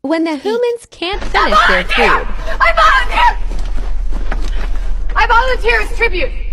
When the humans can't finish their food. I volunteer! I volunteer as tribute!